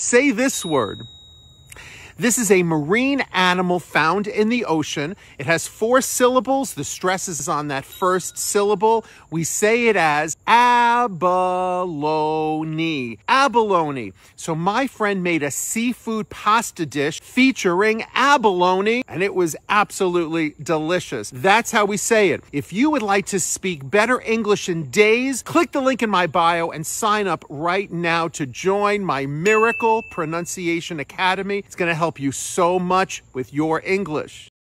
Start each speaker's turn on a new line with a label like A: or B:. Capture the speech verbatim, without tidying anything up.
A: Say this word. This is a marine animal found in the ocean. It has four syllables. The stress is on that first syllable. We say it as abalone. Abalone. So my friend made a seafood pasta dish featuring abalone, and it was absolutely delicious. That's how we say it. If you would like to speak better English in days, click the link in my bio and sign up right now to join my Miracle Pronunciation Academy. It's going to help you so much with your English.